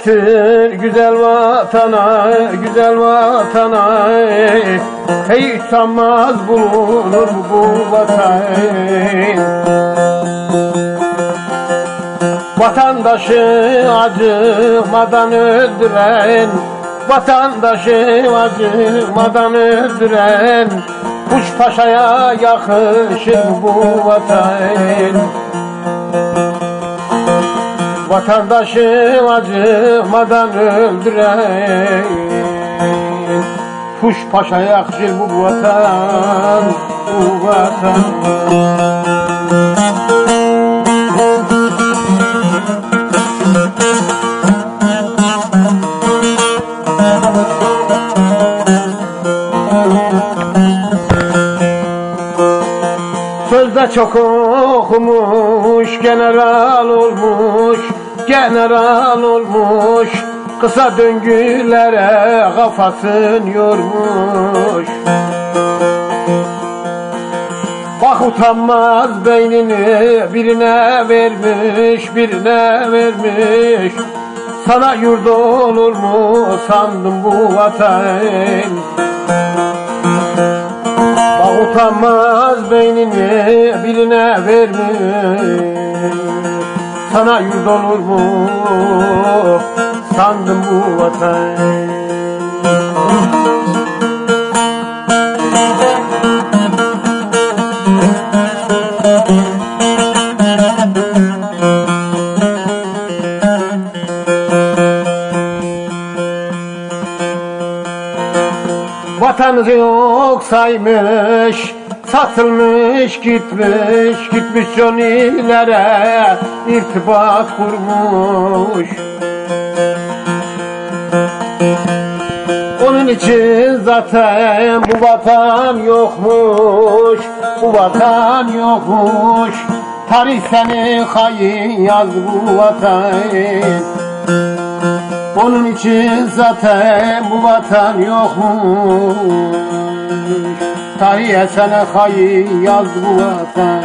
getir güzel vatana, güzel vatana. Hiç sanmaz bulunur bu vatan. Vatandaşı acımadan öldüren, vatandaşı acımadan öldüren, Kuşpaşa'ya yakışır bu vatan. Vatandaşı acımadan öldüren, Kuşpaşa'ya yakışır bu vatan, bu vatan. Sözde çok okumuş, general olmuş, general olmuş. Kısa döngülere kafasını yormuş. Bak utanmaz beynini birine vermiş, birine vermiş. Sana yurda olur mu sandım bu vatan. Bak utanmaz beynini birine vermiş. Sana yurda olur mu sandım bu vatan. Vatanı yok saymış, satılmış gitmiş, gitmiş jonilere irtibat kurmuş. Onun için zaten bu vatan yokmuş, bu vatan yokmuş. Tarih seni hain yazdı bu vatan. Onun için zaten bu vatan yokmuş. Tarihe sana hain yazdı bu vatan.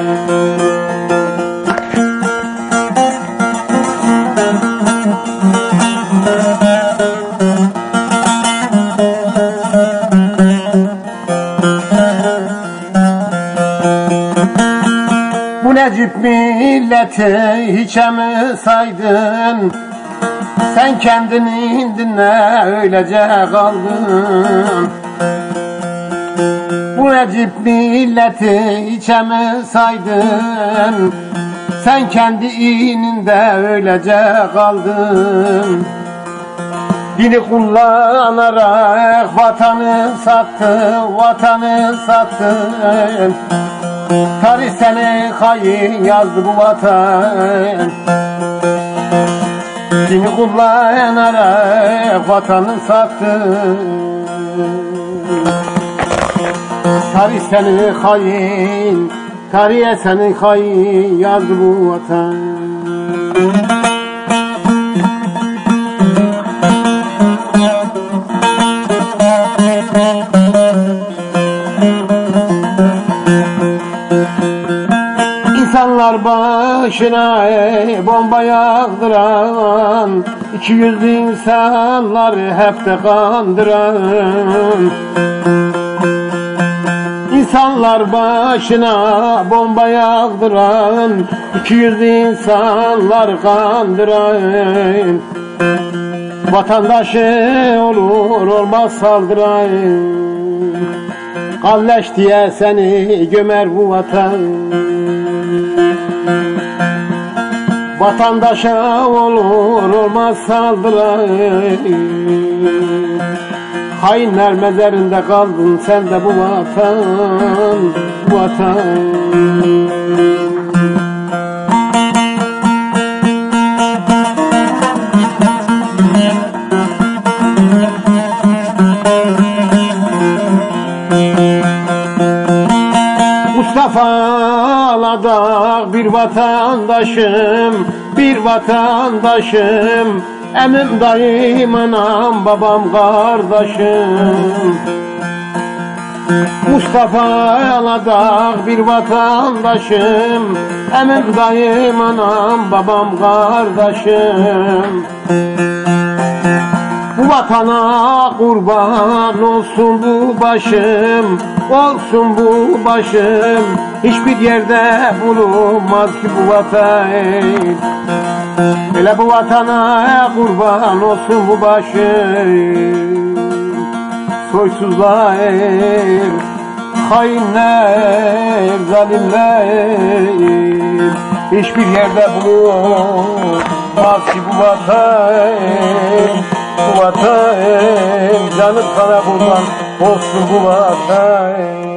Bu Necip milleti hiçe mi saydın? Sen kendini dinle öylece kaldın. Bu Necip milleti hiçe mi saydın? Sen kendi ininde öylece kaldın. Dini kullanarak vatanı sattın, vatanı sattın. Tarih seni hain yazdı bu vatan. Dini kullanarak vatanı sattın. Tarih seni hain, tarihe seni hain yazdı bu vatan. İnsanlar başına bomba yağdıran, 200 insanlar hep de kandıran. İnsanlar başına bomba yağdıran, 200 insanlar kandıran. Vatandaşı olur olmaz saldıran. Kalleş diye seni gömer bu vatan. Vatandaşa olur olmaz saldıran. Hainler mezarında kaldın sen de bu vatan, bu vatan. Mustafa'da bir vatandaşım, bir vatandaşım. Emim dayım, anam, babam, kardeşim. Mustafa'da bir vatandaşım. Emim dayım, anam, babam, kardeşim. vatana kurban olsun bu başım, olsun bu başım. Hiçbir yerde bulunmaz ki bu vatan. Hele bu vatana kurban olsun bu başım. Soysuzlar, hainler, zalimler hiçbir yerde bulunmaz ki bu vatan. Bu vatan, canım sana kurban olsun bu vatan.